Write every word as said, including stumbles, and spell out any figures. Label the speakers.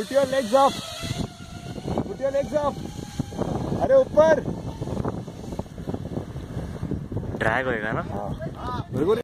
Speaker 1: Put your legs up, put your legs up. अरे ऊपर
Speaker 2: drag होएगा ना।
Speaker 1: हाँ।